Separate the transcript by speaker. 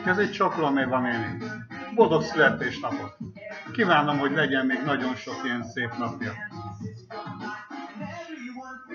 Speaker 1: egy csoklom Éva néni. Boldog születésnapot! Kívánom, hogy legyen még nagyon sok ilyen szép napja.